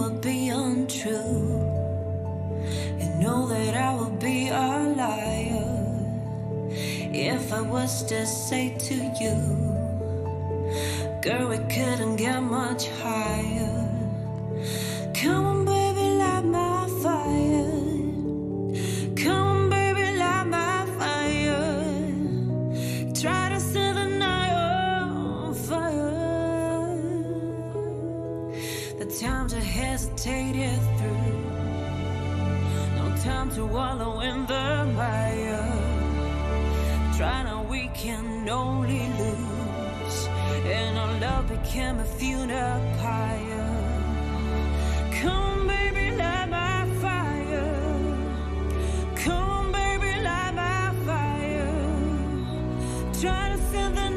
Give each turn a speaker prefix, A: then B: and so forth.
A: would be untrue. You know that I would be a liar if I was to say to you, girl, we couldn't get much higher. Come on, baby, light my fire. Come on, baby, light my fire. Try to set the night on fire. The time to hesitate it through. No time to wallow in the mire. Try now, we can only lose. And our love became a funeral pyre. Come on, baby, light my fire. Come on, baby, light my fire. Try to set the